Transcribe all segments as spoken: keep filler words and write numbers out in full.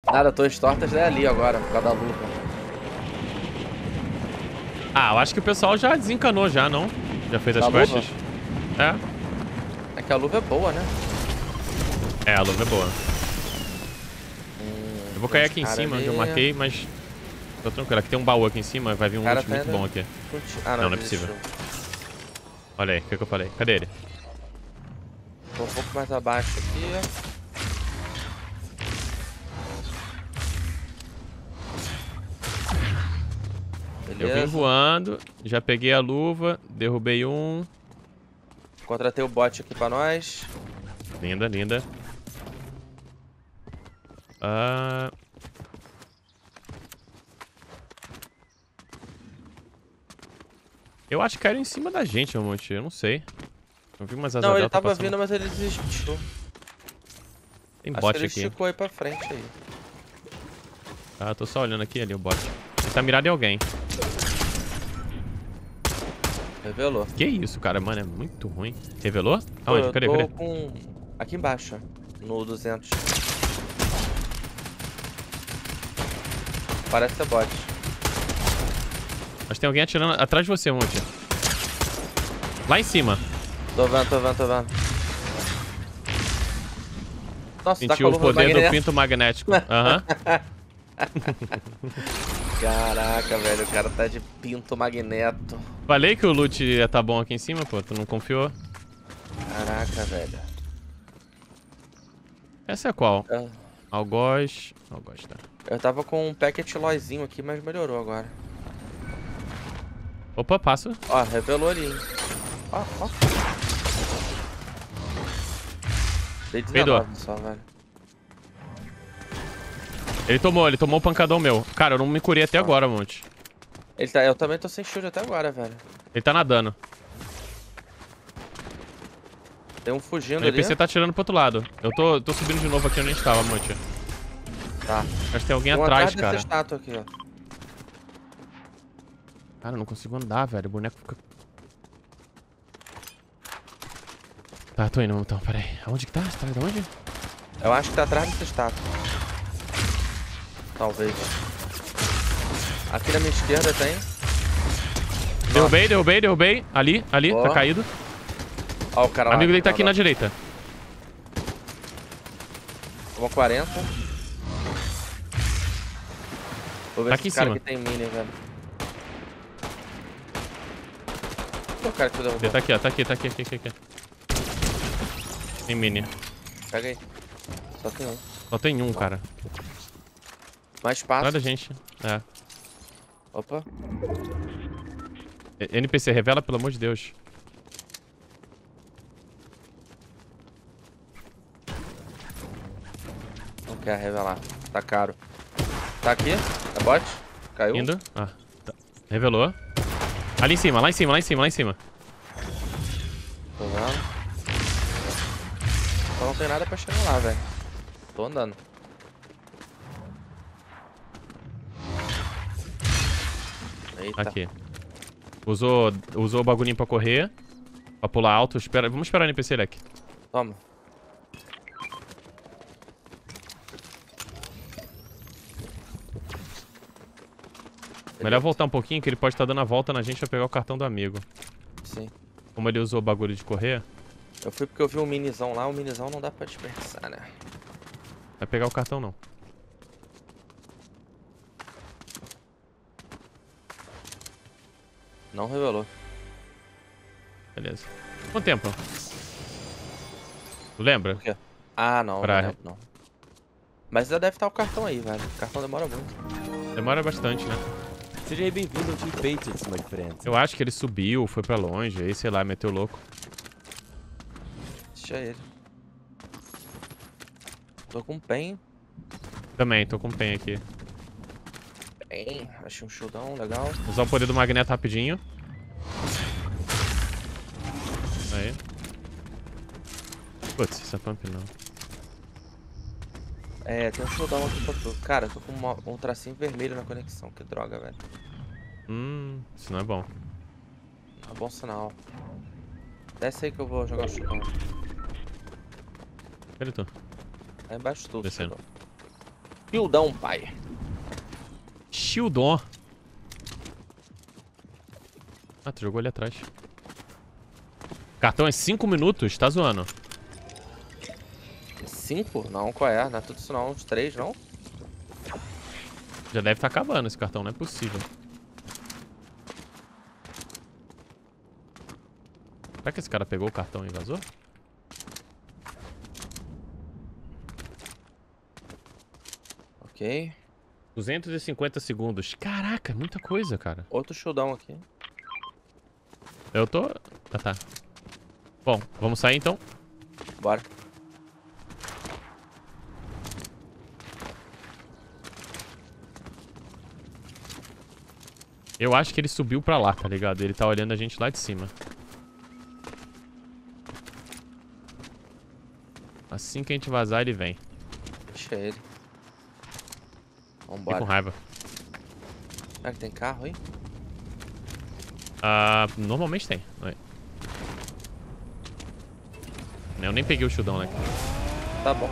Nada, Torres Tortas é ali agora, por causa da luva. Ah, eu acho que o pessoal já desencanou já, não? Já fez as Da quests? luva? É. É que a luva é boa, né? É, a luva é boa. Hum, Eu vou cair tem uns aqui em cara cima, ali. onde eu marquei, mas... Tô tranquilo. Aqui tem um baú aqui em cima, vai vir um Cara loot tá muito indo- bom aqui. Ah, não, Não, não é desistiu. possível. Olha aí, o que, que eu falei? Cadê ele? Tô um pouco mais abaixo aqui. Eu vim Beleza. voando, já peguei a luva, derrubei um. Contratei o bot aqui pra nós. Linda, linda. Ah... Eu acho que caíram em cima da gente, meu monte. Eu não sei. Eu vi umas asas Não, ele delta tava passando. vindo, mas ele desistiu. Tem Acho bot que ele aqui. esticou aí pra frente aí. Ah, tô só olhando aqui ali o bot. Ele tá mirado em alguém. Revelou. Que isso, cara? Mano, é muito ruim. Revelou? Pô, Aonde? eu Cadê? tô Cadê? com... Aqui embaixo, ó. No duzentos. Parece ser bot. Mas tem alguém atirando atrás de você, monte. Lá em cima. Tô vendo, tô vendo, tô vendo. Nossa, tá com a Sentiu o luva poder do magnética. pinto magnético. Aham. Caraca, velho, o cara tá de pinto magneto. Falei que o loot ia tá bom aqui em cima, pô. Tu não confiou? Caraca, velho. Essa é qual? Eu, Algoz. Algoz, tá. eu tava com um packet loizinho aqui, mas melhorou agora. Opa, passo. Ó, revelou ali, hein. Ó, ó. Dei Peidou. dezenove só, velho. Ele tomou, ele tomou o pancadão meu. Cara, eu não me curei até Ah. agora, monte. Ele tá, eu também tô sem shield até agora, velho. Ele tá nadando. Tem um fugindo O ali. N P C tá atirando pro outro lado. Eu tô, tô subindo de novo aqui onde a gente tava, monte. Tá. Acho que tem alguém Tem um atrás, dessa cara. estátua aqui, ó. Cara, eu não consigo andar, velho. O boneco fica... Tá, tô indo, então, peraí. Aonde que tá? Tá de onde? Eu acho que tá atrás dessa estátua. Talvez. Aqui na minha esquerda tem. Derrubei, derrubei, derrubei. Ali, ali, Ó. tá caído. Ó, o cara O lá. amigo dele tá Não, aqui não. na direita. Uma quarenta. Vou ver Tá se aqui esse em cara cima. aqui tem mini, velho. Qual o cara que tu derrubou? Ele tá aqui, ó. Tá aqui, tá aqui, aqui, aqui. aqui. Tem mini. Pega aí. Só tem um. Só tem um, cara. Mais espaço. Nada, gente. É. Opa. N P C, revela, pelo amor de Deus. Não quer revelar. Tá caro. Tá aqui. É bot. Caiu. Indo. Ah, tá. Revelou. Ali em cima, lá em cima, lá em cima, lá em cima. Tô vendo. Só não tem nada pra chegar lá, velho. Tô andando. Eita. Aqui. Usou, usou o bagulhinho pra correr. Pra pular alto. Espera, vamos esperar o N P C, Leque. Toma. Melhor voltar um pouquinho, que ele pode estar dando a volta na gente pra pegar o cartão do amigo. Sim. Como ele usou o bagulho de correr, Eu fui porque eu vi um minizão lá. O minizão não dá pra dispersar, né? vai pegar o cartão não. Não revelou. Beleza. Quanto tempo? Tu lembra? Por quê? Ah, não. Pra- Não, lembro, não. Mas ainda deve estar o cartão aí, velho. O cartão demora muito. Demora bastante, né? Seja aí bem-vindo ao Team Patriots, my friend. Eu acho que ele subiu, foi pra longe, aí sei lá, meteu louco. Deixa ele. Tô com pen. Também, tô com pen aqui. Pen. Achei um shieldão legal. Usar o poder do magneto rapidinho. Aí. Putz, essa pump não. É, tem um shieldão aqui pra tu. Cara, eu tô com uma- um tracinho vermelho na conexão. Que droga, velho. Hum, isso não é bom. É um bom sinal. Desce aí que eu vou jogar o shieldão. Cadê tu? Aí embaixo tudo. Descendo. shieldão. Shieldão, pai. Shieldon. Ah, tu jogou ali atrás. Cartão é cinco minutos? Tá zoando. cinco? Não, qual é? Não é tudo isso não. Uns três, não? Já deve estar acabando esse cartão, não é possível. Será que esse cara pegou o cartão e vazou? Ok. duzentos e cinquenta segundos. Caraca, muita coisa, cara. Outro shieldão aqui. Eu tô... Ah, tá. Bom, vamos sair então? Bora. Eu acho que ele subiu pra lá, tá ligado? Ele tá olhando a gente lá de cima. Assim que a gente vazar, ele vem. Deixa ele. Fiquei Vambora. com raiva. Será que tem carro aí? Ah, normalmente tem. Oi. Eu nem peguei o shieldão, né? Tá bom.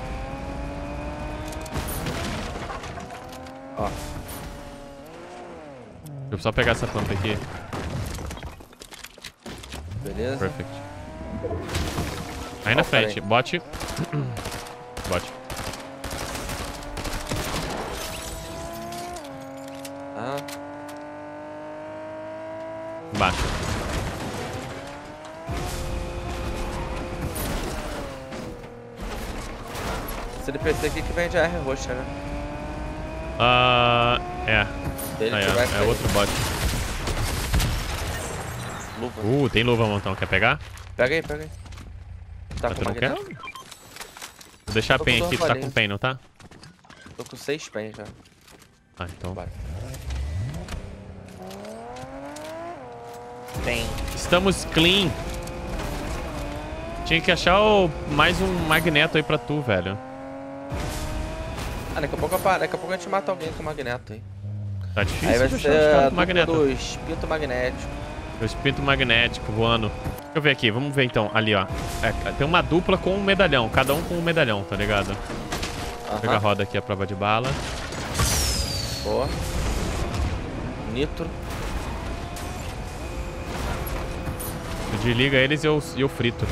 Ó. Deixa eu só pegar essa planta aqui. Beleza. Perfect. Aí na Ó, frente, pera aí. bote. Bote. Ah, Embaixo. esse N P C aqui que vende a R roxa, né? Ah, é. Ele Aí, que ó, vai é sair. outro bot. Luva. Uh, tem luva, montão. Quer pegar? Pega aí, pega aí. Tá Ah, com tu não quer? magneto? Vou deixar a Tô pen com aqui. Tu tá orvalhinho. com pen, não tá? Tô com seis pens já. Ah, então. Bora. Tem. Estamos clean. Tinha que achar o... mais um magneto aí pra tu, velho. Ah, daqui a pouco, apa- daqui a pouco a gente mata alguém com magneto aí. Tá difícil Aí vai de achar ser os caras a com dupla magneto. do espinto magnético. O espírito magnético voando. Deixa eu ver aqui, vamos ver então. Ali, ó. É, tem uma dupla com um medalhão. Cada um com um medalhão, tá ligado? Vou pegar a Aham. roda aqui, a prova de bala. Boa. Nitro. Tu desliga eles e eu, e eu frito.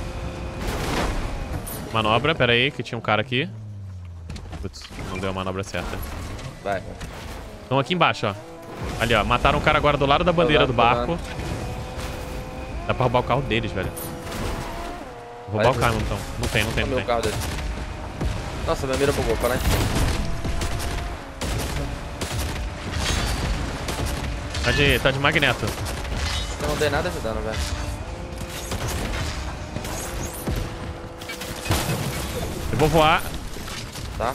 Manobra, pera aí, que tinha um cara aqui. Putz, não deu a manobra certa. Vai, vai. Estão aqui embaixo, ó. Ali, ó. Mataram um cara agora do lado da bandeira do Tô dando, tô barco. Dá pra roubar o carro deles, velho. Vou roubar Vai, o vai. carro, então. Não tem, não tem, Olha não meu tem. carro dele. Nossa, minha mira bugou. Para aí. Tá de, tá de magneto. Eu não dei nada de dano, velho. Eu vou voar. Tá?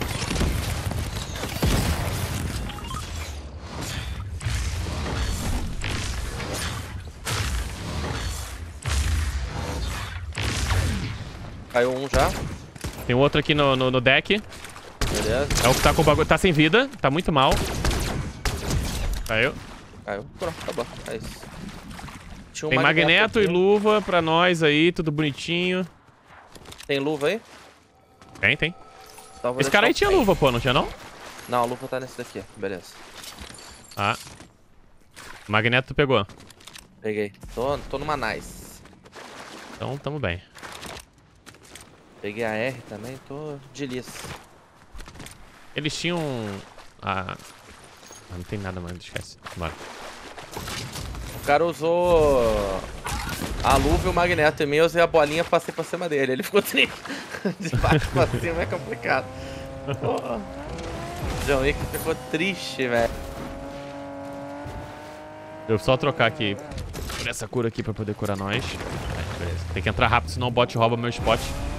Caiu um já. Tem outro aqui no, no, no deck. Beleza. É o que tá com o bagulho. Tá sem vida. Tá muito mal. Caiu. Caiu. Pronto, tá bom. É isso. Tinha um Tem magneto e aqui. luva pra nós aí. Tudo bonitinho. Tem luva aí? Tem, tem. Então eu vou Esse cara aí deixar tinha o- luva, pô. Não tinha, não? Não, a luva tá nesse daqui. Beleza. Ah. Magneto tu pegou. Peguei. Tô, tô numa nice. Então, tamo bem. Peguei a R também. Tô de liça. Eles tinham... Ah... ah não tem nada mais. Esquece. Bora. O cara usou a luva e o magneto em mim, eu usei a bolinha e passei pra cima dele. Ele ficou triste. De baixo pra cima é complicado. Porra. John Wick ficou triste, velho. Eu vou só trocar aqui por essa cura aqui pra poder curar nós. Aí, beleza. Tem que entrar rápido, senão o bot rouba meu spot.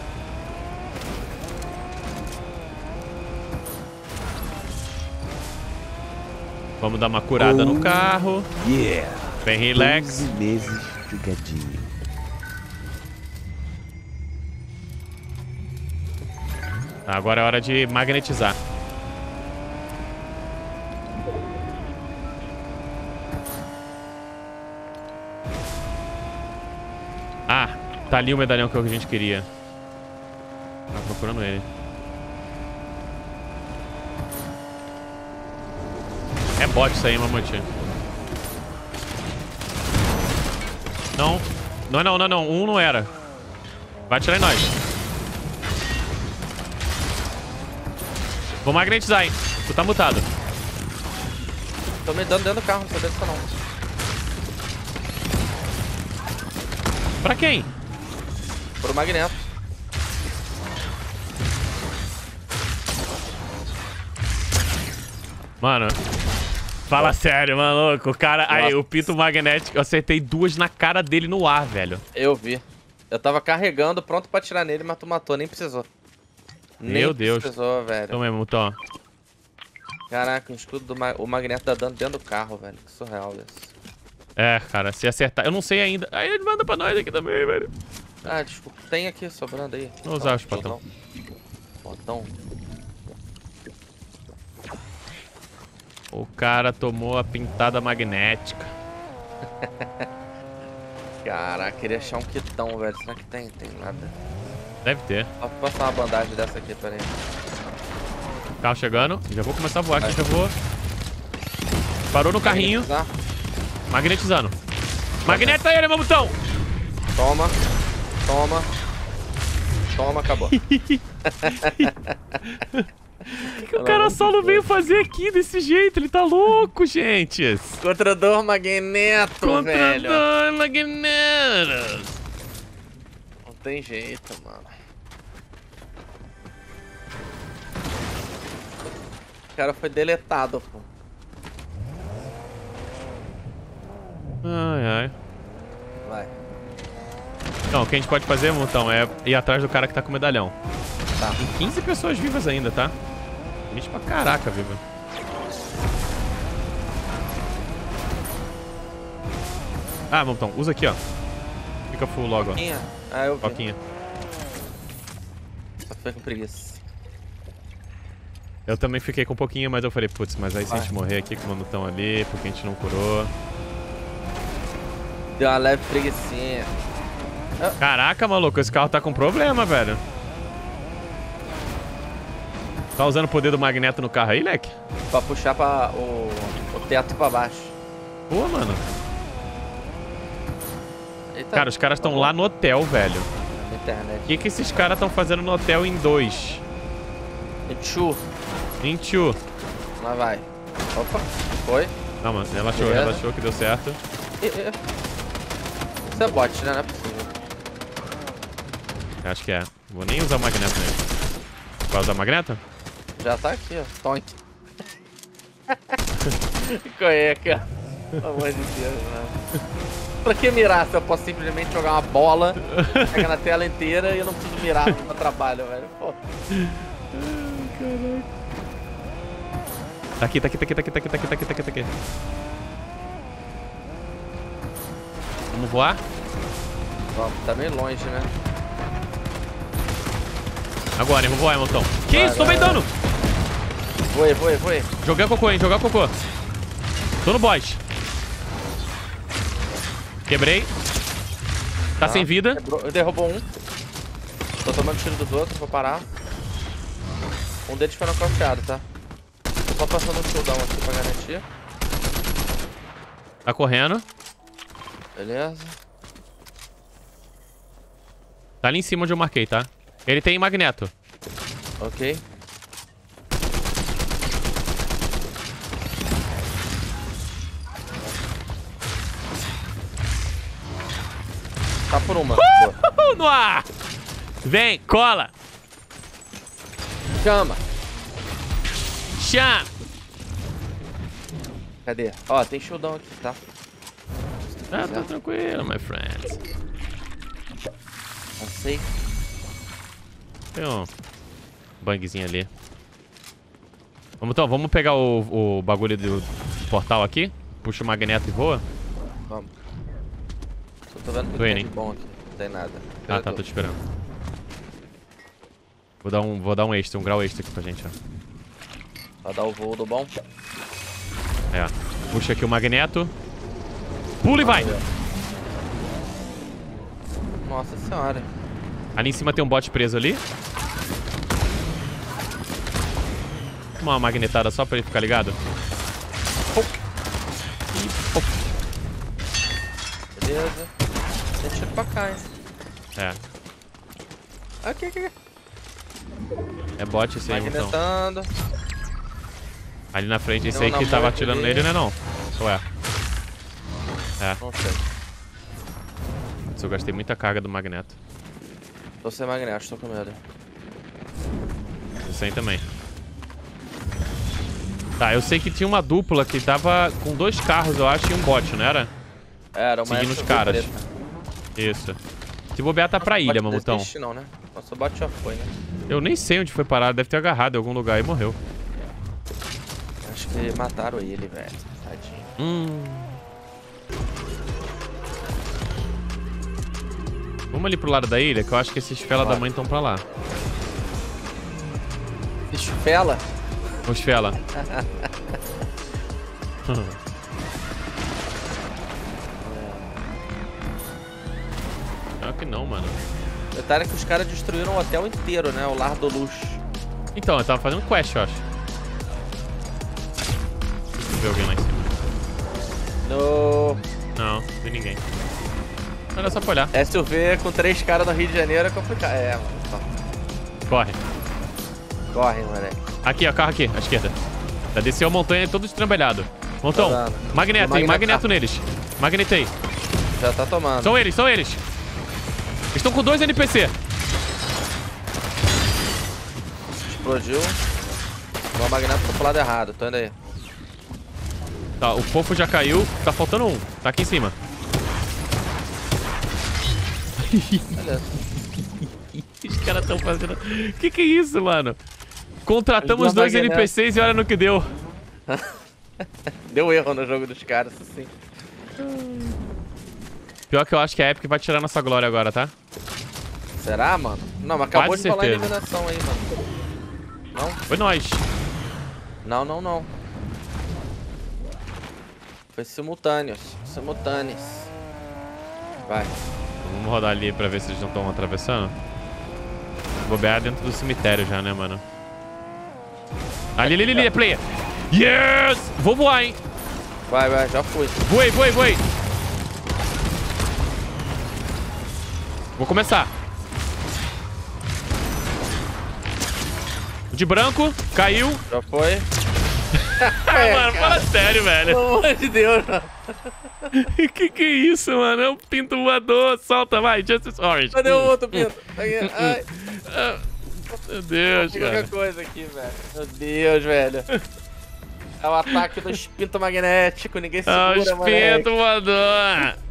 Vamos dar uma curada no carro. Yeah! Bem relax. doze meses jogadinho. Tá, agora é hora de magnetizar. Ah, tá ali o medalhão que a gente queria. Tava procurando ele. É bot isso aí, mamute. Não. Não, não, não, não. Um não era. Vai atirar em nós. Vou magnetizar, hein. Tu tá mutado. Tô me dando dentro do carro, não sei dentro não. Pra quem? Pro Magneto. Mano, fala sério, maluco. O cara... Aí, Nossa. o pito magnético, eu acertei duas na cara dele no ar, velho. Eu vi. Eu tava carregando, pronto pra atirar nele, mas tu matou, nem precisou. Meu nem Deus. precisou, velho. Então mesmo, Tom. Caraca, o escudo do ma o Magneto dá dano dentro do carro, velho. Que surreal isso. É, cara, se acertar... Eu não sei ainda. Aí ele manda pra nós aqui também, velho. Ah, desculpa. Tem aqui, sobrando aí. Vou usar os potão. Potão. O cara tomou a pintada magnética. Caraca, queria achar um quitão, velho. Será que tem? Tem nada. Deve ter. Só passar uma bandagem dessa aqui, peraí. Carro chegando. Já vou começar a voar aqui, já vou. Parou no carrinho. Magnetizar. Magnetizando. Magneta ele, meu botão! Toma. Toma. Toma, acabou. O que, que o cara só não veio fazer aqui desse jeito? Ele tá louco, gente. Contrador Magneto, velho. Contrador Magneto. Não tem jeito, mano. O cara foi deletado, pô. Ai, ai. Vai. Não, o que a gente pode fazer, Montão, é ir atrás do cara que tá com o medalhão. Tá. Tem quinze pessoas vivas ainda, tá? Gente pra caraca, viva. Ah, Montão, usa aqui, ó. Fica full logo, ó. Coquinha. Ah, eu vi. Coquinha. Só foi com preguiça. Eu também fiquei com um pouquinho, mas eu falei, putz, mas aí se a gente morrer aqui com o Manutão ali, porque a gente não curou. Deu uma leve preguicinha. Caraca, maluco, esse carro tá com problema, velho. Tá usando o poder do Magneto no carro aí, leque? Pra puxar pra o, o teto pra baixo. Pô, mano. Eita, Cara, os caras estão lá no hotel, velho. na internet. O que, que esses caras estão fazendo no hotel em dois? Tchu. Em two. Lá vai. Opa, foi. Não, mano, relaxou, Beleza. relaxou que deu certo. Ih, ih. Isso é bot, né? Não é possível. Acho que é. Vou nem usar o Magneto nele. Vai usar o Magneto? Já tá aqui, ó. Tonk. Conheca. Pelo amor de Deus, mano. Pra que mirar se eu posso simplesmente jogar uma bola, pegar na tela inteira e eu não preciso mirar no meu trabalho, velho? Pô. Tá aqui, tá aqui, tá aqui, tá aqui, tá aqui, tá aqui, tá aqui, tá aqui, tá aqui. Vamos voar? Vamos, tá meio longe, né? Agora, hein, vamos voar, Hamilton. Que Vai, isso? Tô vai, bem dano! Voe, voe, voe. Joguei o cocô, hein, jogar o cocô. Tô no boss. Quebrei. Tá Ah, sem vida. Quebrou, derrubou um. Tô tomando tiro dos outros, vou parar. Um deles foi nocauteado, tá? Tô só passando um showdown aqui pra garantir. Tá correndo. Beleza. Tá ali em cima onde eu marquei, tá? Ele tem Magneto. Ok. Tá por uma. Boa. Uh, no ar! Vem, cola! Chama. Chama! Cadê? Ó, tem showdown aqui, tá? Ah, tá tranquilo, my friends. Não sei. Tem um bangzinho ali. Vamos, então, vamos pegar o, o bagulho do portal aqui. Puxa o Magneto e voa. Vamos. Só tô vendo que Tô tem indo, de hein? bom aqui. Não tem nada. Ah, tá, tô te esperando. Vou dar um, vou dar um extra, um grau extra aqui pra gente, ó. Pra dar o voo do bom. É. Puxa aqui o Magneto. Pula e vai! Nossa senhora. Ali em cima tem um bot preso ali. Uma magnetada só pra ele ficar ligado. Oh. pô. Beleza. Tem tiro pra cá, hein? É. Aqui, aqui, aqui. É bot esse aí, então. Magnetando. Ali na frente, esse Tem um aí que na tava moita atirando ali. nele, né não? Ou é? É. Não sei. Eu gastei muita carga do magneto. Tô sem magneto, tô com medo. Esse aí também. Tá, eu sei que tinha uma dupla que tava com dois carros, eu acho, e um bot, não era? Era uma Seguindo os S U V caras. preta. Isso. Se bobear tá pra ilha, Bot mamutão. desiste não, né? Nossa, o bot já foi, né? Eu nem sei onde foi parar, deve ter agarrado em algum lugar e morreu. Acho que mataram ele, velho. Tadinho. Hum. Vamos ali pro lado da ilha, que eu acho que esses fela da mãe estão pra lá. Bicho fela? Os fela. Pior que não, mano. O detalhe é que os caras destruíram o hotel inteiro, né? O Lar do Luxo. Então, eu tava fazendo quest, eu acho. Deixa eu ver alguém lá em cima. No Não, não tem ninguém. Era só pra olhar. S U V com três caras no Rio de Janeiro é complicado. É, mano. Só. Corre. Corre, moleque. Aqui, ó, carro aqui, à esquerda. Já desceu a montanha todo estrambelhado. Montão, Tá dando. magneto, hein? Magneto- Magneto neles. Magnetei. Já tá tomando. São eles, são eles. Estão com dois N P C. Explodiu. O magneto foi pro lado errado. Tô indo aí. Tá, o fofo já caiu. Tá faltando um. Tá aqui em cima. Beleza. Os caras tão fazendo... Que que é isso, mano? Contratamos Eles dão dois magneto. N P Cs e olha no que deu. Deu erro no jogo dos caras, assim. Pior que eu acho que a Epic vai tirar nossa glória agora, tá? Será, mano? Não, mas acabou Quase de rolar a certeza. eliminação aí, mano. Não? Foi nós. Não, não, não. Foi simultâneos. Simultâneos. Vai. Vamos rodar ali pra ver se eles não estão atravessando. Bobear dentro do cemitério já, né, mano? Ali, ali, ali, ali, é player. Yes! Vou voar, hein? Vai, vai, já fui. Voei, voei, voei. Vou começar. O de branco, caiu. Já foi. Ah, mano, fala sério, velho. Pelo amor de Deus, mano. Que que é isso, mano? É um pinto voador. Solta, vai. Justice Orange. Cadê o Hum, outro hum, pinto? Aqui, ai. ah, Meu Deus, Tem cara. qualquer coisa aqui, velho. Meu Deus, velho. É o ataque do espinto magnético. Ninguém Ah, o segura, moleque. espinto voador.